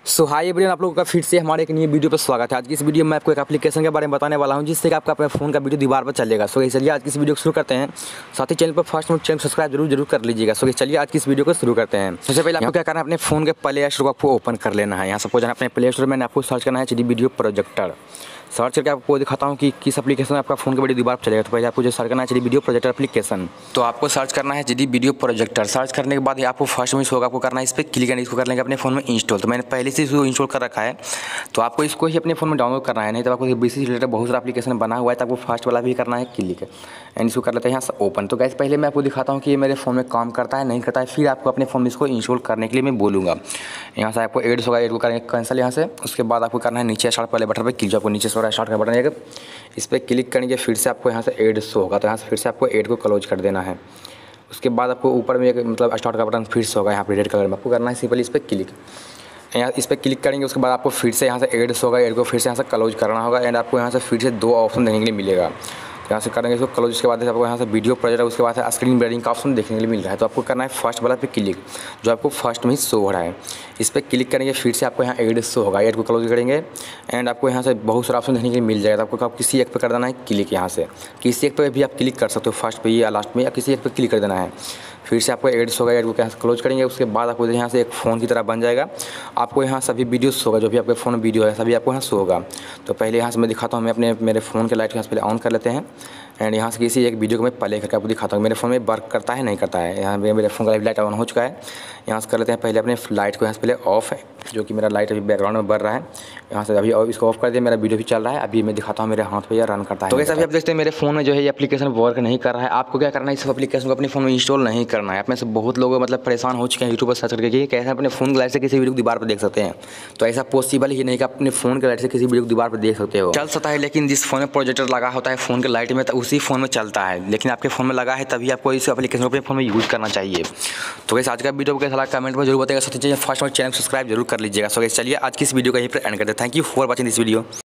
सो hi everyone, आप लोगों का फिर से हमारे एक नई वीडियो पर स्वागत है। आज की इस वीडियो में मैं आपको एक एप्लीकेशन के बारे में बताने वाला हूं जिससे कि आपका अपने फ़ोन का वीडियो दीवार पर चलेगा। सो चलिए आज की इस वीडियो को शुरू करते हैं। साथ ही चैनल पर फर्स्ट में चैनल सब्सक्राइब जरूर कर लीजिएगा। सो चलिए आज की इस वीडियो को शुरू करते हैं। सबसे पहले आपको क्या करना है, अपने फ़ोन के प्ले स्टोर को आपको ओपन कर लेना है। यहाँ सपोज अपने प्ले स्टोर में आपको सर्च करना है HD वीडियो प्रोजेक्टर। सर्च करके आपको दिखाता हूँ कि किस एप्लीकेशन में आपका फ़ोन का वीडियो दीवार पर चलेगा। तो पहले आपको जो सर्च करना है HD वीडियो प्रोजेक्टर एप्लीकेशन। तो आपको सर्च करना है HD वीडियो प्रोजेक्टर। सर्च करने के बाद आपको फर्स्ट में होगा, आपको करना है इस पर क्लिक करना, इसको कर लेंगे अपने फ़ोन में इंस्टॉल। तो मैंने पहले से इसको इंस्टॉल कर रखा है, तो आपको इसको ही अपने फ़ोन में डाउनलोड करना है। नहीं तो आपको बीसी से रिलेटेड बहुत सारा एप्लीकेशन बना हुआ है, तो आपको फर्स्ट वाला भी करना है क्लिक एंड इसको कर लेते हैं यहाँ से ओपन। तो गाइस पहले मैं आपको दिखाता हूँ कि ये मेरे फ़ोन में काम करता है नहीं करता है, फिर आपको अपने फ़ोन में इसको इंस्टॉल करने के लिए मैं बोलूँगा। यहाँ से आपको एड्स होगा, एड को करेंगे कैंसिल यहाँ से। उसके बाद आपको करना है नीचे स्टार्ट वाले बटन पर क्लिक, जो आपको नीचे से स्टार्ट का बटन है, इस पर क्लिक करेंगे। फिर से आपको यहाँ से एड शो होगा, तो यहाँ से फिर से आपको एड को क्लोज कर देना है। उसके बाद आपको ऊपर में एक मतलब स्टार्ट का बटन फिर से होगा, यहाँ पर रेड कलर में आपको करना है सिंपल इस पर क्लिक। यहाँ इस पर क्लिक करेंगे। उसके बाद आपको फिर से यहाँ से एड्स होगा, एड को फिर से यहाँ से क्लोज करना होगा एंड आपको यहाँ से फिर से दो ऑप्शन देखने के लिए मिलेगा। यहाँ से करेंगे इसको क्लोज। उसके बाद आपको यहाँ से वीडियो प्रोजेक्टर, उसके बाद स्क्रीन ब्रेडिंग का ऑप्शन देखने के लिए मिल रहा है। तो आपको करना है फर्स्ट वाला पे क्लिक, जो आपको फर्स्ट में ही शो हो रहा है। इस पर क्लिक करेंगे, फिर से आपको यहाँ एड शो होगा, एड को क्लोज करेंगे एंड आपको यहाँ से बहुत सारा ऑप्शन देखने के लिए मिल जाएगा। तो आपको किसी एक पे कर देना है क्लिक। यहाँ से किसी एक पे भी आप क्लिक कर सकते हो, फर्स्ट पे या लास्ट में, या किसी एक पे क्लिक कर देना है। फिर से आपको एड्स होगा, एड को यहाँ से क्लोज करेंगे। उसके बाद आपको यहाँ से एक फ़ोन की तरह बन जाएगा। आपको यहाँ सभी वीडियोस होगा, जो भी आपके फ़ोन में वीडियो है सभी आपको यहाँ शो होगा। तो पहले यहाँ से मैं दिखाता हूँ, मैं मेरे फ़ोन के लाइट यहाँ से पहले ऑन कर लेते हैं एंड यहाँ से किसी एक वीडियो को मैं प्ले करके आपको दिखाता हूँ मेरे फ़ोन में वर्क करता है नहीं करता है। यहाँ मेरे फ़ोन का लाइट ऑन हो चुका है। यहाँ से कर लेते हैं पहले अपने लाइट को यहाँ से पहले ऑफ है, जो कि मेरा लाइट अभी बैकग्राउंड में बढ़ रहा है। यहाँ से अभी इसको ऑफ कर दिया, मेरा वीडियो भी चल रहा है। अभी मैं दिखाता हूँ मेरे हाथ पे यह रन करता है। तो कैसे अभी आप देखते हैं मेरे फ़ोन में जो है ये एप्लीकेशन वर्क नहीं कर रहा है। आपको क्या करना है, इस एप्लीकेशन को अपने फ़ोन में इंस्टॉल नहीं करना है। आप में से बहुत लोग मतलब परेशान हो चुके हैं यूट्यूब पर सर्च करके कि कैसे अपने फ़ोन की लाइट से किसी वीडियो को दीवार पर देख सकते हैं। तो ऐसा पॉसिबल ही नहीं कि अपने फ़ोन की लाइट से किसी वीडियो को दीवार पर देख सकते हो। चल सकता है, लेकिन जिस फ़ोन में प्रोजेक्टर लगा होता है फ़ोन के लाइट में, तो उसी फ़ोन में चलता है। लेकिन आपके फ़ोन में लगा है तभी आपको इस एप्लीकेशन को अपने फ़ोन में यूज़ करना चाहिए। तो वैसे आज का वीडियो को कैसा लगा कमेंट में जरूर बताइएगा। साथ ही फर्स्ट चैनल सब्सक्राइब जरूर कर लीजिएगा। सो चलिए आज की इस वीडियो को यहीं पर एंड करते हैं। Thank you for watching this video.